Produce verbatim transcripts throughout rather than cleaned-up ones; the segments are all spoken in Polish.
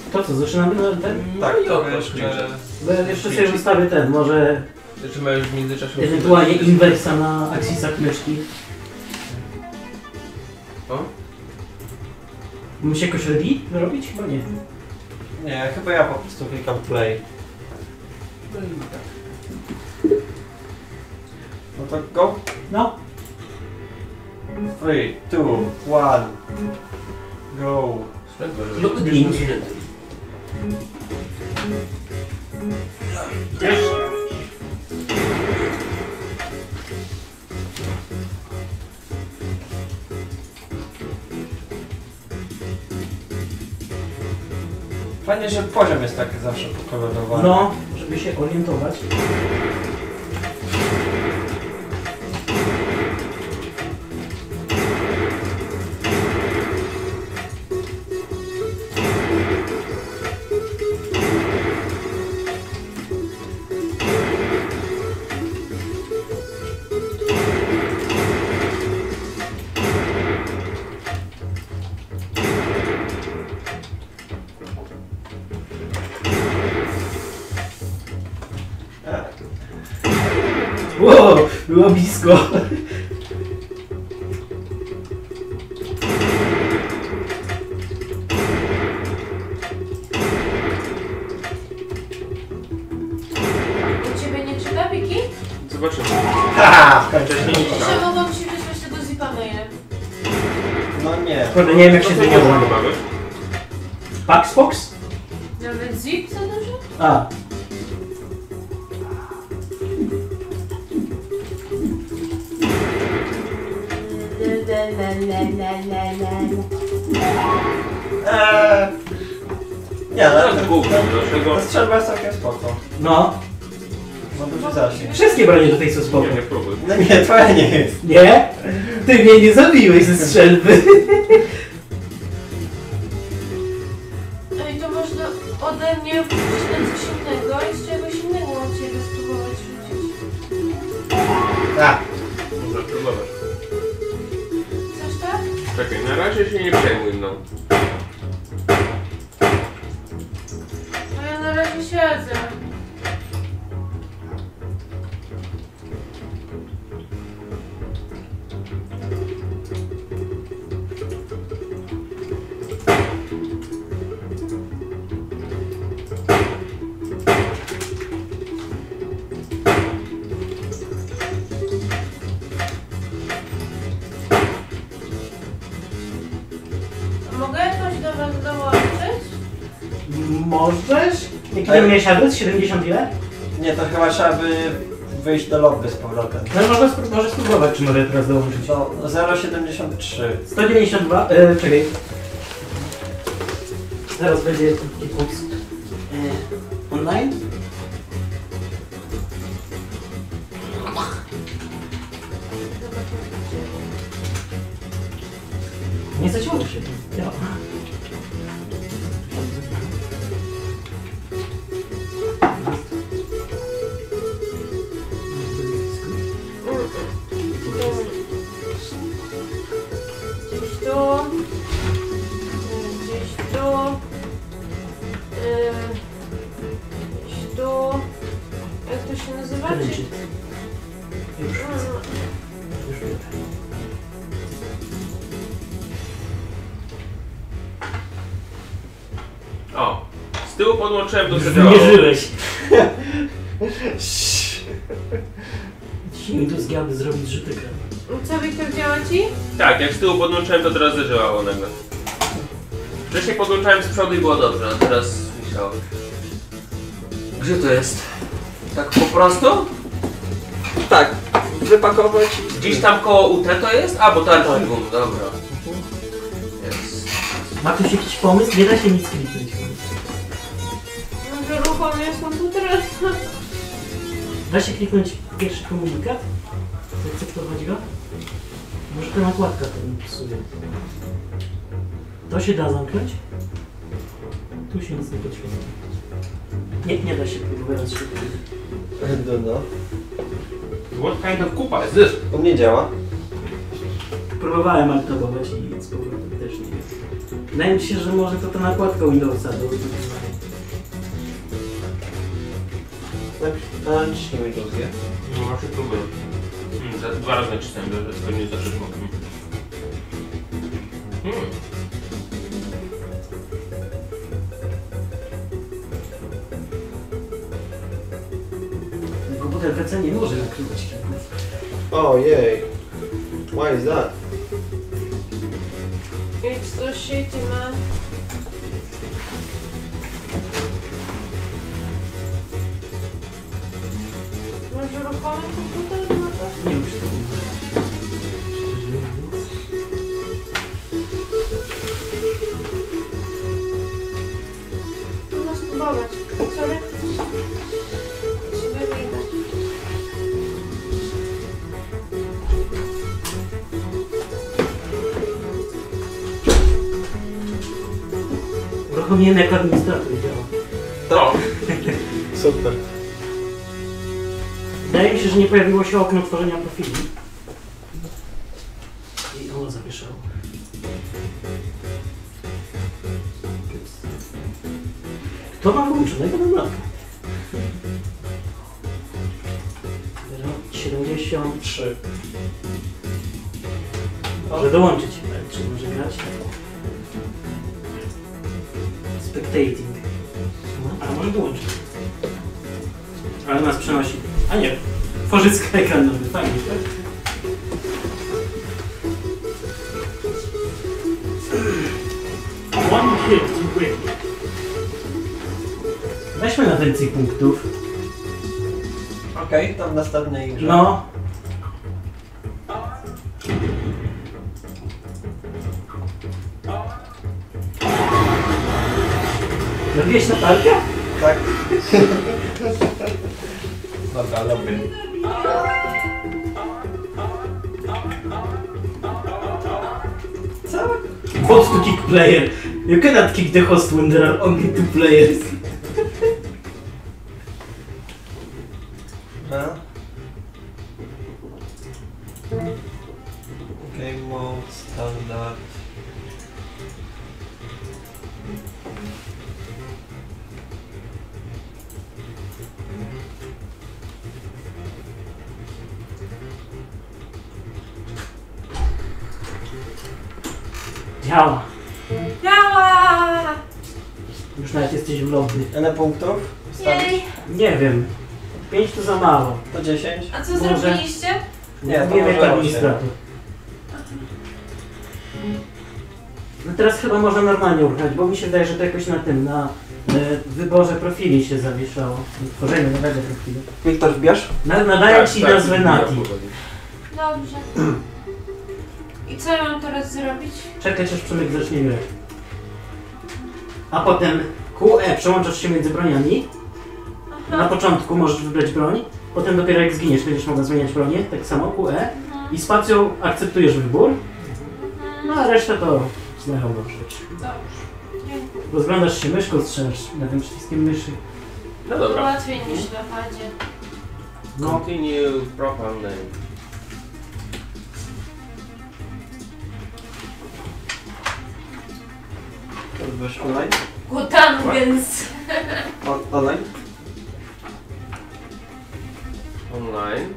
To co, zaczynamy na ten? Tak, no i to oko jeszcze... jeszcze. Bo ja jeszcze sobie ustawię ten, może Czy ma już w międzyczasie... ewentualnie inwersa na aksisach myszki. O? Muszę jakoś ready robić? Chyba nie. Nie, chyba ja po prostu klikam play. No i tak. No to go. No. three, two, one. Go. Loading. Fajnie, że poziom jest tak zawsze pokolorowany. No, żeby się orientować. Wow, było blisko. U ciebie nie czyta, Wiki? Zobaczymy. Haha! Wcześniej nie Jeszcze czytałem. mogłam ci wysłać tego zipa mailem. No nie. Kurde, nie wiem jak się To co zmieniało. mamy? Paxbox? Nawet zip za dużo? A. Eee. Nie, To ale jest gówno, dlaczego? ta strzelba jest całkiem spoko. No. Ma duży zasięg. Wszystkie bronie tutaj są spoko. Nie, nie próbuj. No nie, twoja nie jest. Nie? Ty mnie nie zabiłeś ze strzelby. Ej, to można ode mnie wrócić na coś innego i z czegoś innego mam ciebie spróbować rzucić. A, Może próbować. Chcesz tak? Czekaj, na razie się nie przejmuj mną. No ja na razie siedzę. Mogę jakoś do was dołączyć? Możesz? Jaki tam miałeś adres? siedemdziesiąt ile? nie, to chyba trzeba by wyjść do lobby z powrotem. No można spró- może spróbować, czy mogę teraz dołączyć. To zero siedemdziesiąt trzy. sto dziewięćdziesiąt dwa, e, czekaj. Zaraz będzie Xbox e, online. Nie zaciąło się. Ja. Gdzieś tu. Gdzieś tu. Yy, Gdzieś tu. Jak to się nazywa? Czy... Już. Mm, O, z tyłu podłączyłem do zadziałało. Zmierzyłeś. Dzisiaj mi tu zgiały zrobić rzut ekranu. Co, Wiktor, działa ci? Tak, jak z tyłu podłączyłem, to teraz zadziałało nagle. Wcześniej podłączałem z przodu i było dobrze, a teraz myślałem. Gdzie to jest? Tak po prostu? Tak, wypakować i... Gdzieś tam koło U T to jest? A, bo to archiwum, dobra. Jest. Ma ktoś jakiś pomysł? Nie da się nic kliknąć. Może uruchomię komputer? Da się kliknąć pierwszy komunikat? Zaakceptować go? Może ta nakładka ten psuje. To się da zamknąć? Tu się nic nie podświetla. Nie, nie da się próbować szybko. No, no. What kind of kupa is this? U mnie działa. Próbowałem aktywować i z powrotem też nie, Wydaje mi się, że może to ta nakładka Windowsa. Do... Na naciśnij Windows G. No właśnie próbuję. Hmm, za dwa razy nacisnąłem, że to nie za szybko. Hmm. Komputer P C nie może nakrywać klików. Ojej. Why is that? It's so shitty, man. Masz ruchomy komputer na to? Nie wiem, czy to Można spróbować. Sorry. Się wygląda. uruchomiłem jako administrator i działa. To! Super. Wydaje mi się, że nie pojawiło się okno tworzenia profili. I ono zawieszało. Kto ma włączonego namlaka? siedemdziesiąt trzy. Może dołączyć, ale czy może grać? Spectating. No, a może dołączyć. Ale nas przenosi. A nie, tworzycka ekranowy, fajnie, tak? One hit to win. Weźmy na więcej punktów. Okej, okay, to w następnej grze. No. Robiłeś Natalkę? Tak. Dobra, login. Co? Bot to kick player. You cannot kick the host when there are only two players. Dobra. Game mode, standard. Działa. Działa! Już nawet jesteś w lobby. Ile punktów? Jej! Nie wiem. pięć to za mało. To dziesięć? A co Może- zrobiliście? Nie, to Nie wiem, może administrator. No teraz chyba można normalnie uruchamiać, bo mi się wydaje, że to jakoś na tym, na e, wyborze profili się zawieszało. Tworzeniu nowego profilu. Wiktor, wbierz? Na, nadaję ci nazwę Nati. Dobrze. I co ja mam teraz zrobić? Czekać aż Przemek zacznie grać. A potem Q E przełączasz się między broniami. Na Aha. początku możesz wybrać broń, potem dopiero jak zginiesz będziesz mogła zmieniać bronię, tak samo Q E. I spacją akceptujesz wybór, no a resztę to znajomą rzecz. Dobrze. Dziękuję. Rozglądasz się myszką, strzelasz lewym przyciskiem myszy. No dobra. Łatwiej niż na padzie. No, Continue proper name. To wybierz online? Kutangens. O, online? Online.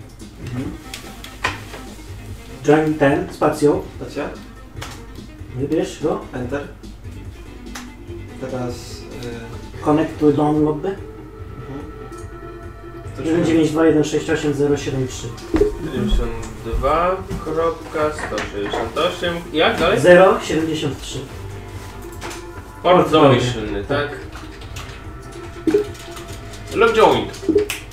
join ten, spacją, Dacie? wybierz go, Enter. Teraz... Yy, connect to down lobby, to jeden dziewięć dwa jeden sześć osiem zero siedem trzy. siedemdziesiąt dwa, sto sześćdziesiąt osiem. Jak dalej? zero siedemdziesiąt trzy. Port domyślny, tak? Log joint.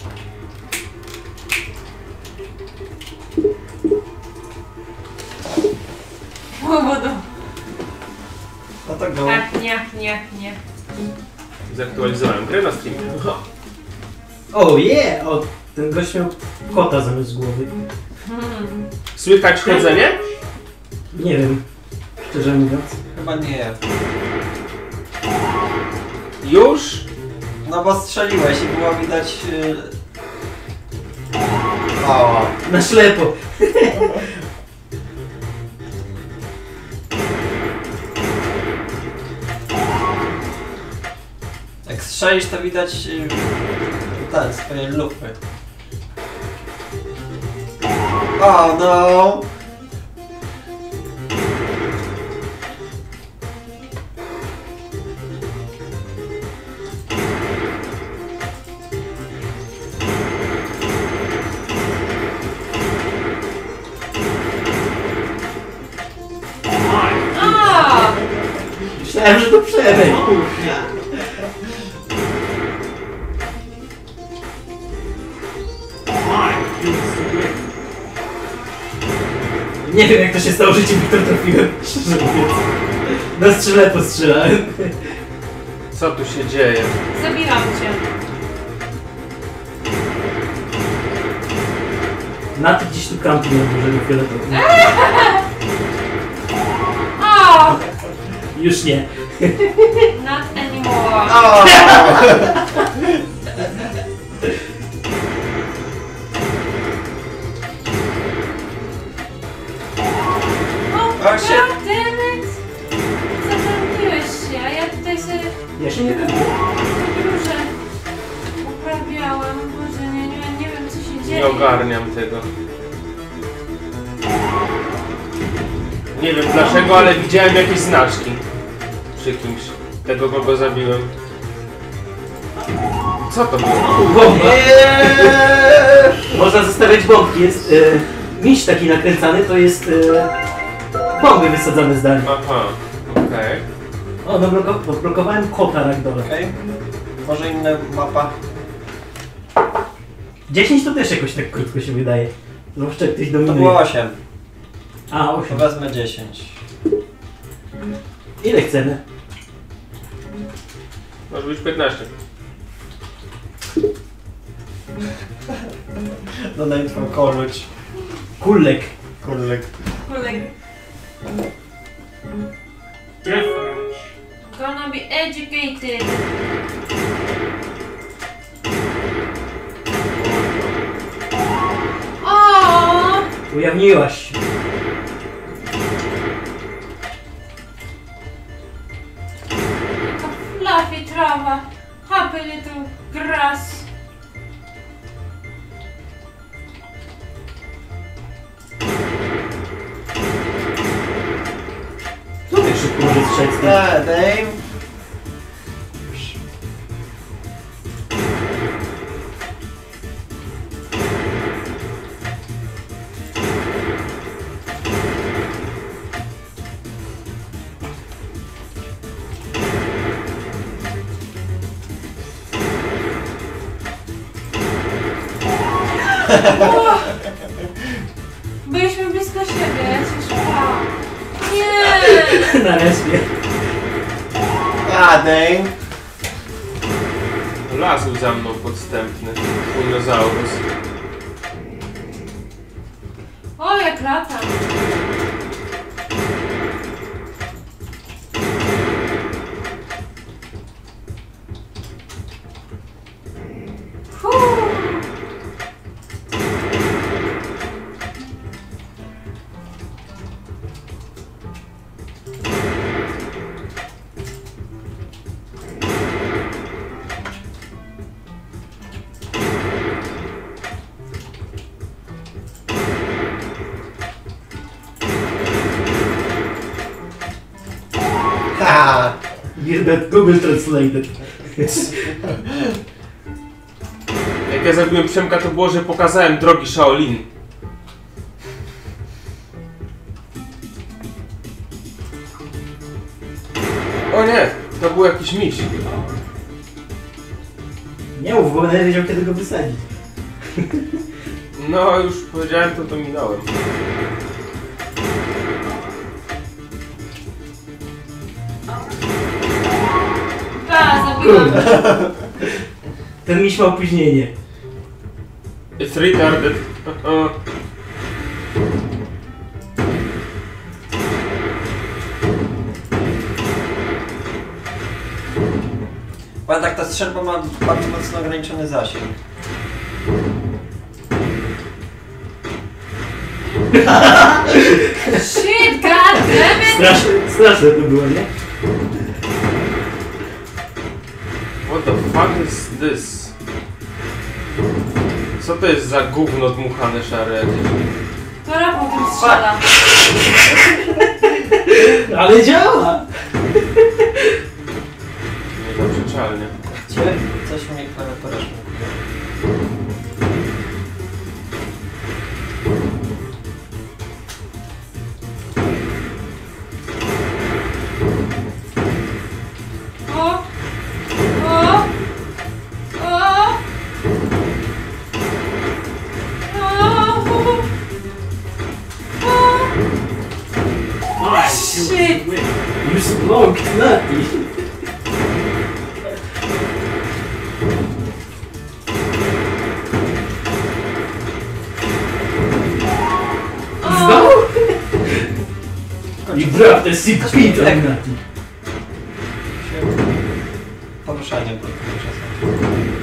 Łobodo. No to go. Tak, nie, nie, nie. Zaktualizowałem grę na Steamie. O je! O, ten gość miał kota zamiast głowy. Hmm. Słychać chodzenie? Nie wiem, szczerze mówiąc. Chyba nie. Już? No bo strzeliłeś i było widać... Yy... O, Na ślepo. strzelisz, to widać yy, tak, swoje lupy. O no! A! Myślałem, że to Przemek. Nie wiem jak to się stało, że cię Wiktor trafiłem. Szczerze mówiąc. Na strzelę postrzelałem. Co tu się dzieje? Zabieram cię. Na ty gdzieś tu kampi na dużego fioletowym. O! Już nie. Not anymore. O! O, O, shit. goddammit! Zatrąbiłeś się, a ja tutaj sobie Ja się nie wiem. róże uprawiałam. Boże, nie, nie, nie wiem co się dzieje. Nie ogarniam tego. Nie wiem dlaczego, ale widziałem jakieś znaczki przy kimś. Tego kogo zabiłem. Co to było? Bomba. Nie! Można zostawiać bombki. Jest e, miś taki nakręcany, to jest e, bomby wysadzane z dali. Aha, okej. O, no bloko blokowałem kota ragdola. Okej. Może inna mapa. dziesięć to też jakoś tak krótko się wydaje. Zwłaszcza jak ktoś To dominuje. było osiem. A, To osiem. wezmę dziesięć. Ile chcemy? Może być piętnaście. Dodaj twój koluć. Kulek. Kulek. Kulek. Gonna be educated. O! Ujawniłaś. Jaka fluffy trawa. Happy little grass. Tu tak szybko może strzec. Eee, Dave. O! Byliśmy blisko siebie, ja się szukałam. Nie! Na respie. A, Dave. Lazł za mną podstępny. Dinozaurus. O, jak latam. Fuuu. Ha! Gilbert Google Translated. Jak ja zabiłem Przemka, to było, że pokazałem drogi Shaolin. O nie! To był jakiś miś. Nie mów, bo będę wiedział kiedy go wysadzić. No, już powiedziałem to, to minąłem. Pa, zabiłam. Ten miś ma opóźnienie. It's retarded. Uh-uh. Bo tak ta strzelba ma bardzo mocno ograniczony zasięg. Shit, goddammit! Straszne, straszne to było, nie? What the fuck is this? Co to jest za gówno dmuchane szare jakieś? To Rafał tym strzela. Ale działa! Niezaprzeczalnie. Gdzie? Coś mnie klawiatura szmukuje. O! O! O! O! Oh, shit. You smoked nothing! Znowu? You dropped the sick beat on nothing. Poruszaniem tylko czasem.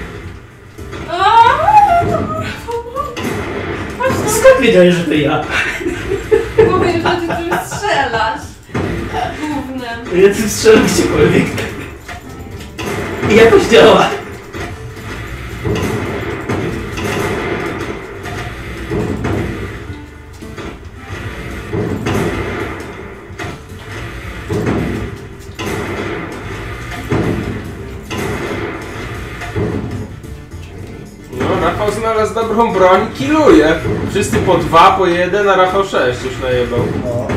Skąd wiedziałeś, że to ja? Powiem, że ty tym strzelasz. Gównem. Ja tym strzelam gdziekolwiek. I jakoś działa. No, Rafał znalazł dobrą broń, killuje. Wszyscy po dwa, po jeden, a Rafał sześć już najebał. No.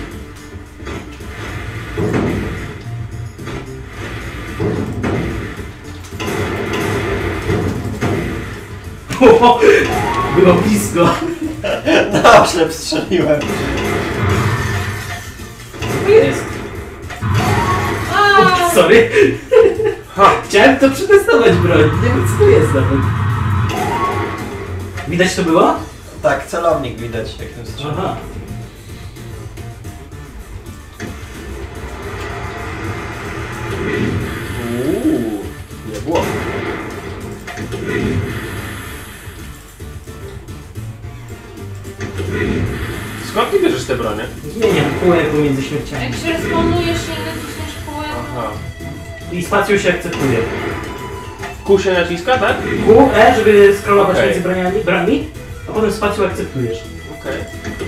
O, było blisko. Na oślep strzeliłem. To jest. A! Sorry. Ha! Chciałem to przetestować broń. Nie wiem, co to jest nawet. Widać to było? Tak, celownik widać jak tym strzeliłem. Aha. Uuu, nie było. Skąd ty bierzesz te bronie? Zmieniam kółek pomiędzy śmierciami. Jak się respawnujesz i naciśniesz kółek, Aha. I spacją się akceptuje. Q się naciska, tak? Q, E, żeby scrollować Okej. między broniami, brami, a potem spacją akceptujesz. Okej.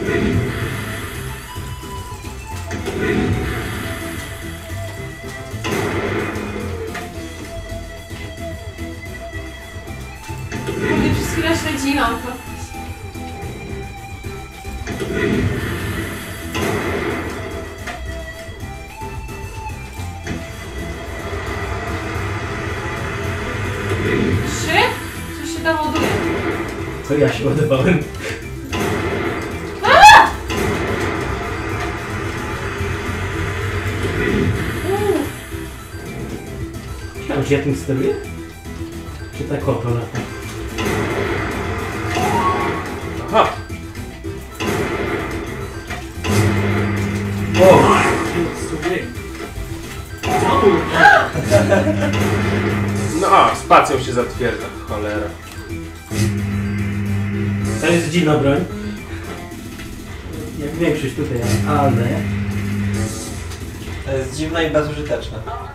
kurde, przez chwilę śledziłam to. Trzy? Coś się tam ładuje. To ja się ładowałem. Uuu. Ciekawe, czy ja tym steruję? Czy tak oto lata? Aha. O! No a, spacją się zatwierdza, cholera. To jest dziwna broń. Jak większość tutaj, ale... To jest dziwne i bezużyteczne.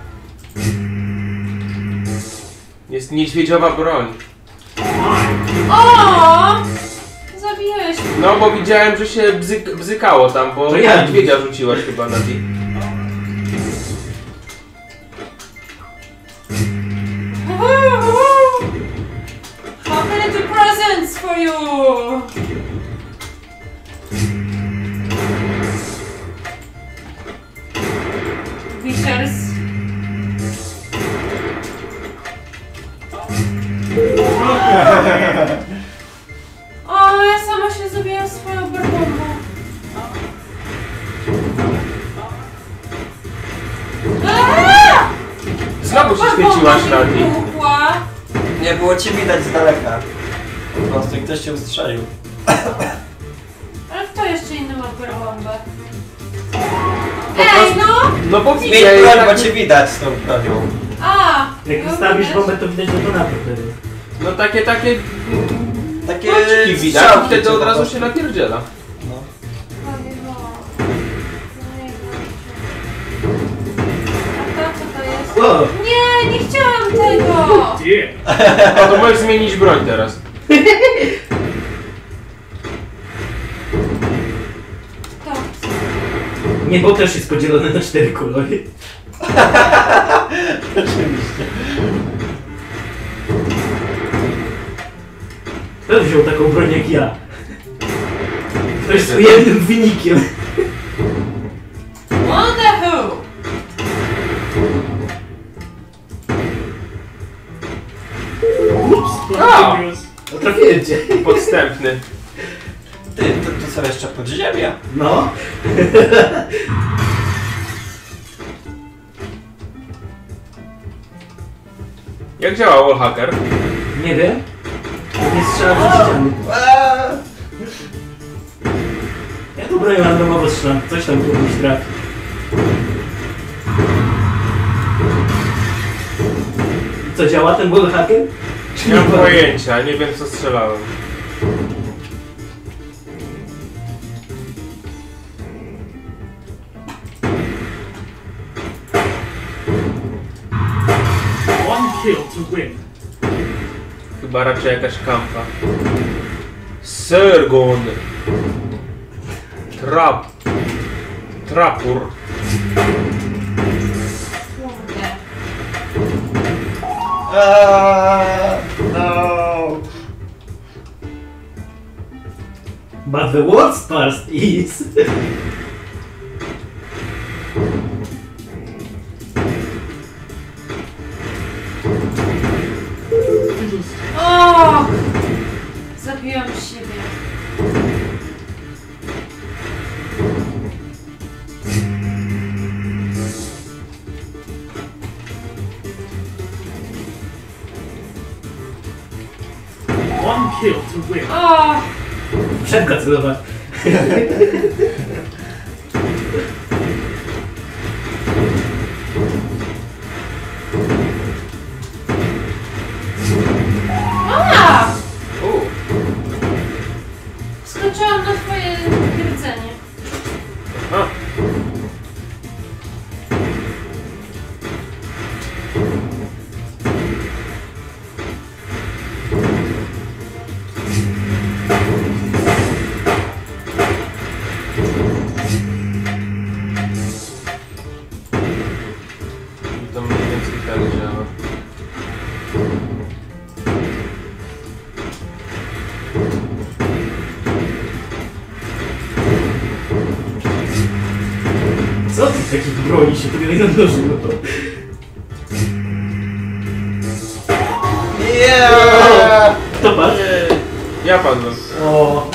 Jest niedźwiedziowa broń. O! Zabiłeś mnie. No bo widziałem, że się bzyk, bzykało tam, bo To ja. niedźwiedzia rzuciłaś chyba na ti. How can I do presents for you? Wishers. O, ja sama się zrobiłam swoją barbombą. Aaaa! Znowu się świeciłaś na ti. Wybuchła. Nie było cię widać z daleka. Po prostu ktoś cię ustrzelił. Ale kto jeszcze inny ma barbombę? Po Ej, prostu- no! No bo Miej widzę, broń, tak, bo cię widać z tą bronią. A! Jak no wystawisz widać. bombę, to widać detonator wtedy. no takie, takie Takie krótki widać i strzałki, wtedy co od po razu prostu- się napierdziela. No. Prawie no. No i dobrze. A to co to jest? O! Nie, nie chciałam tego! here. No to możesz zmienić broń teraz. Tak. Nie, bo też jest podzielone na cztery kolory. Oczywiście. Kto wziął taką broń jak ja? To jest ujemnym wynikiem. What the who? Ups, A! no trafiłem cię. Podstępny. Ty, to, to są jeszcze podziemia. No. Jak działa wallhacker? Nie wiem. Nie strzelam przez ściany. Eee. Ja tu bronię randomowo strzelam. Coś tam kiedyś trafi. Co, działa ten wallhacker? Czy Nie mam działa? pojęcia, nie wiem co strzelałem. One kill to win. Chyba raczej jakaś kampa. Sergon. Trap. Trapur. Kurde. Eee. No. But the worst part is... O! Zabiłam siebie. One kill to win. O! Przemka celowa. A! U. Skoczyłam na twoje twierdzenie. Aha. I to mniej więcej tak działa. Co ty takich broni się tutaj namnożyło? Yeah! Kto padł? Ja padłem. O.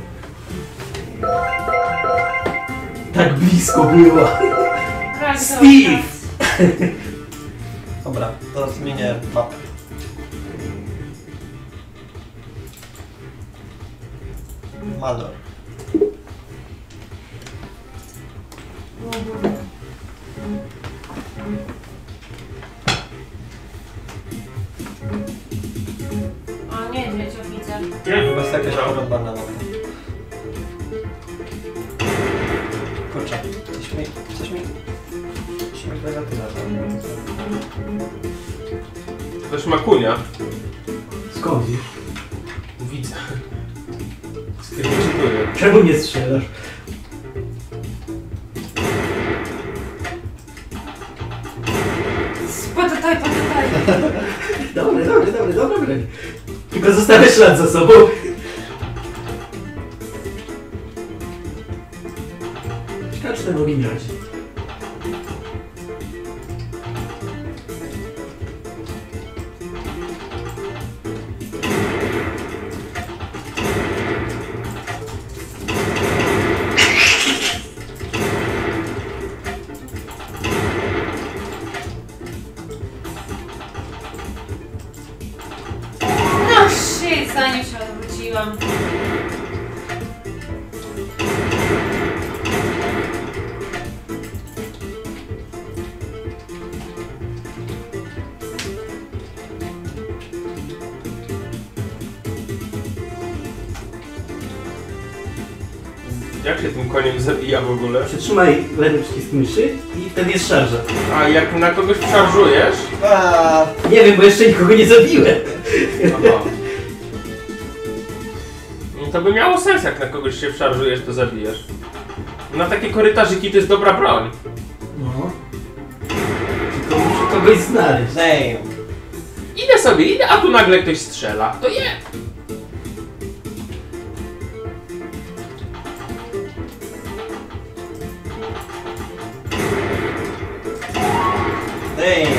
Tak blisko było. Brak Steve! zaopatrzenia. Dobra, to zmienię mapę. Mador. O, niedźwiedź, o widzę. Yeah. Chyba jest jakaś porąbana mapa. Kurczę, coś mi... coś mi... coś mi klawiatura tam. To też ma kunia. Skąd wiesz? Widzę. Skrytykuję. Czemu nie strzelasz? Podataj, podataj. Dobry, dobry, dobry, dobry, dobry. Tylko zostawię ślad za sobą. Ciekawe, czy ten ogień radzi. No shit, zanim się odwróciłam. Jak się tym koniem zabija w ogóle? Przytrzymaj lewy przycisk myszy i wtedy jest szarża. A jak na kogoś szarżujesz, A, Nie wiem, bo jeszcze nikogo nie zabiłem. Aha. No to by miało sens, jak na kogoś się wszarżujesz, to zabijesz. Na takie korytarzyki to jest dobra broń. No. Tylko muszę kogoś znaleźć. damn. Idę sobie, idę, a tu nagle ktoś strzela. To je! Damn.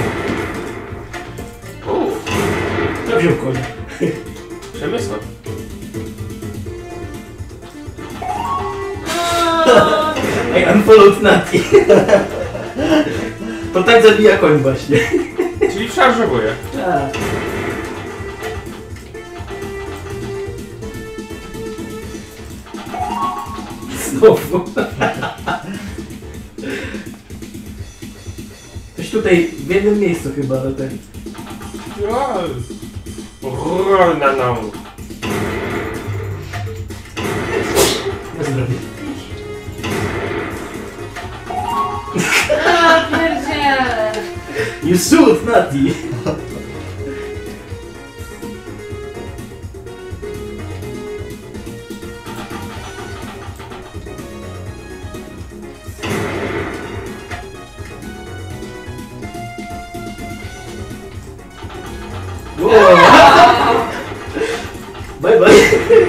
Uuu, Kto wziął konia? Przemysław. Ej, unfollowed Nati. To tak zabija koń właśnie. Czyli wszarżowuje. Tak. Znowu. Coś tutaj w jednym miejscu chyba, ale tak. Na no. Na zdrowie. A, pierdziele. You shoot, Nati! Bye bye!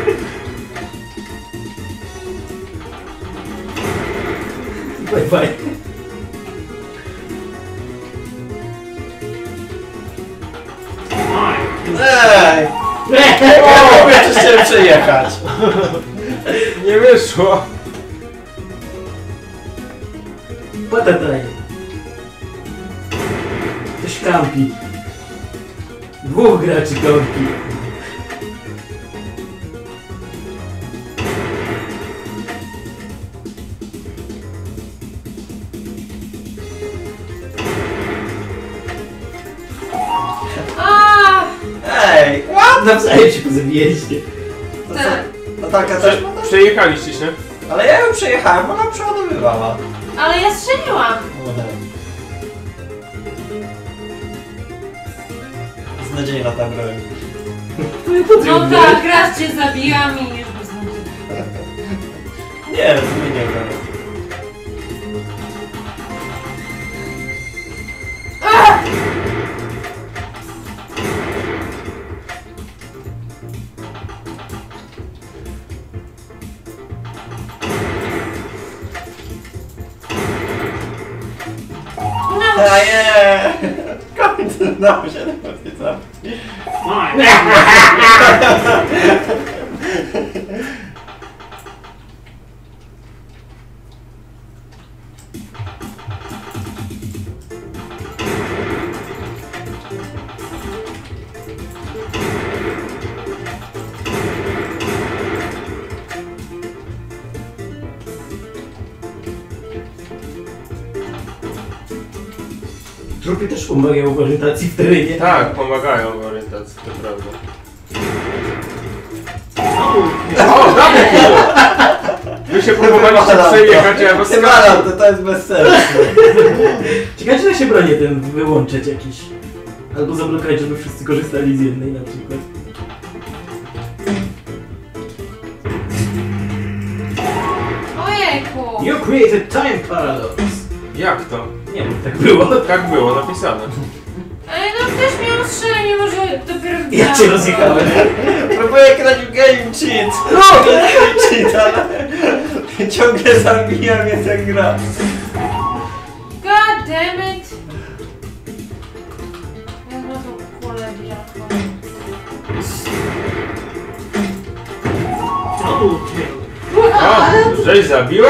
Bye bye! Ej! Ja mogę tu się przejechać. Nie wyszło. Patataj! Ktoś kampi. Dwóch graczy kampi. A, Ej! Nawzajem się pozabijaliście. To co? tak. Natalka Prze też ma tak? przejechaliście się? Ale ja ją przejechałem, ona przeładowywała. Ale ja strzeliłam. Beznadziejna ta broń. No tak, raz cię zabijam i już beznadziejnie. Nie, zmienię go. A nie! Końcu znowu się napisał. Fine. Trupy też pomagają w orientacji w terenie. Tak, pomagają w orientacji, to prawda. Oh, O, damy kill! Wy się próbowaliście przejechać, a ja was Chyba to, to jest bez sensu. Ciekawe, czy da się bronię ten wyłączyć jakiś. Albo zablokować, żeby wszyscy korzystali z jednej na przykład. Ojejku. You created time paradox. Jak to? Nie wiem, tak było. Tak było napisane. Ej, no ktoś miał strzelanie, może dopiero Ja cię wgrałem. rozjechałem. Próbuję grać w game cheat. No, game cheat, ale ciągle zabija mnie ta gra. God damn it. Ja na tą kulę białką. double kill. O, żeś zabiła?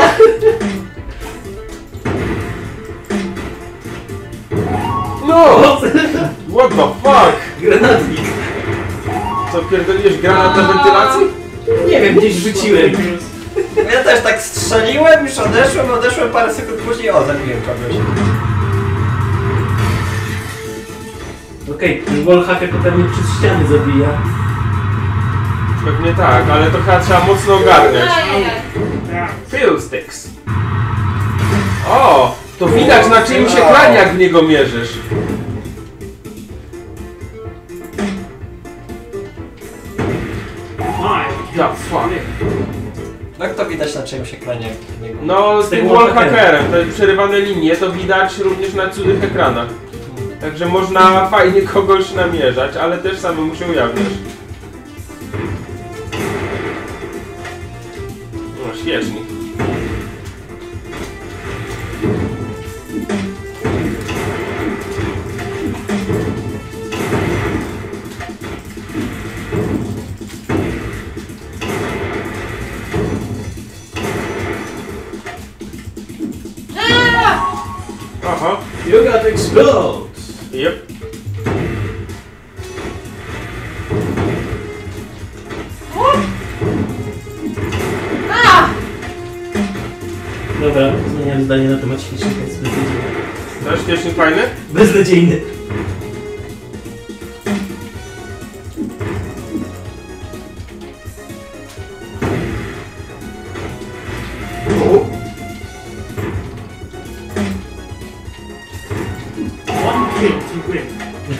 No! What the fuck? Granatnik. Co, pierdoliłeś granat na wentylacji? Nie wiem, gdzieś rzuciłem. Ja też tak strzeliłem, już odeszłem, odeszłem parę sekund później, o, zabiłem kogoś. Okej, ten wallhacker to pewnie przez ściany zabija. Pewnie tak, ale to chyba trzeba mocno ogarniać. Ajajaj. Yeah. Fiddlesticks. O! To widać, na czym się klania, jak w niego mierzysz. widać na czyimś ekranie. niego. No, z Z tym tym wallhackerem, te przerywane linie, to widać również na cudzych ekranach. Także można fajnie kogoś namierzać, ale też samemu się ujawniać. No, świetnie. Aha. You got explode. Yep. Dobra, zmieniam zdanie na temat świecznika, jest beznadziejny. To świetnie fajny? Beznadziejny. One kill to win.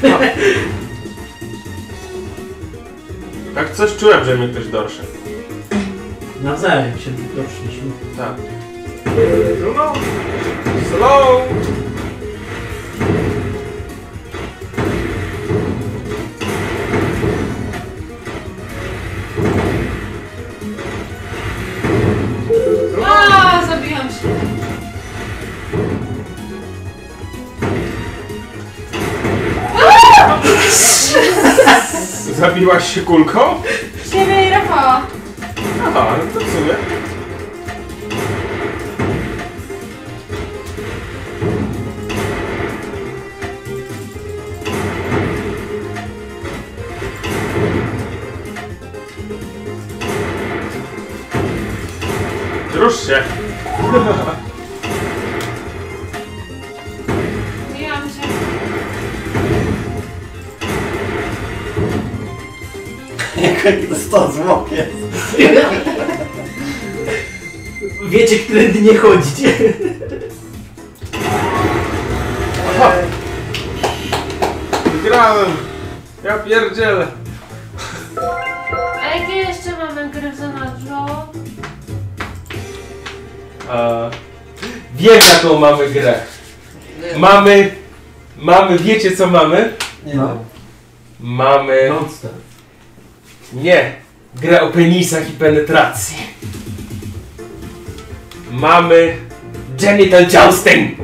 Tak coś czułem, że mnie ktoś dorsze. Nawzajem się doszliśmy. Tak. Hello. Slow! A, zabijam się. Zabiłaś się kulką? Ciebie i Rafała. Aha, no to w sumie. Rusz się! Zabijam się. Jaki to sto zwłok jest. Wiecie, którędy nie chodzicie. Aha. Wygrałem! Ja pierdzielę! A jakie jeszcze mamy gry w zanadrzu? A, wiem jaką mamy grę. Mamy... Mamy, wiecie co mamy? Nie No. wiem. Mamy... Monster. Nie! Grę o penisach i penetracji. Mamy... Genital jousting!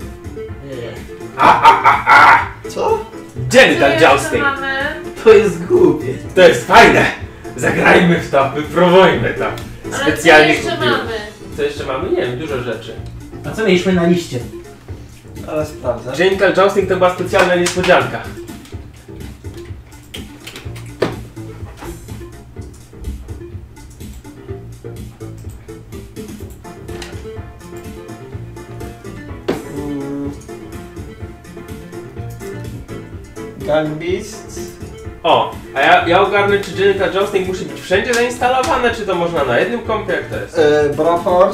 Ha, ha, ha, ha. Co? Co Genital jeszcze jousting! mamy? To jest głupie. To jest fajne! Zagrajmy w to, wypróbujmy to. Ale Specjalnie co jeszcze kupiłem. mamy? Co jeszcze mamy? Nie wiem, dużo rzeczy. A co mieliśmy na liście? Ale sprawdzę. Genital jousting to była specjalna niespodzianka. Mm. Gun Beasts. O, a ja, ja ogarnę, czy Genital jousting musi być wszędzie zainstalowane, czy to można na jednym kompie, jak to jest? E, Broforce.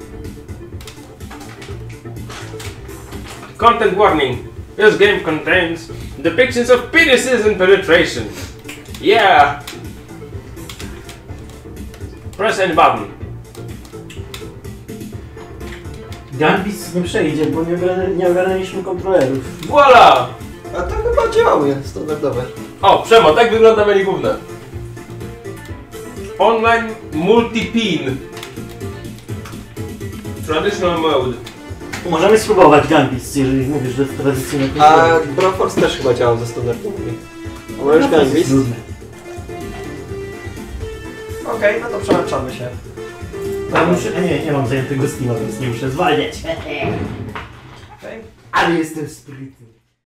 Content warning. This game contains depictions of penises and penetration. Yeah! Press any button. Gunbeats nie przejdzie, bo nie, ogarnia, nie ogarnęliśmy kontrolerów. Voila! A to chyba działały standardowe. O, Przemo, tak wygląda menu główne. Online multi-pin. Traditional mode. Możemy spróbować Gunbeats, jeżeli mówisz, że to tradycyjnie to A Broforce też chyba działał ze standardowymi. A możesz Gun Beasts? Okej, no to przełączamy się. Ja muszę, a nie, nie mam zajętego Steama, więc nie muszę zwalniać. Okej. Ale jestem sprytny.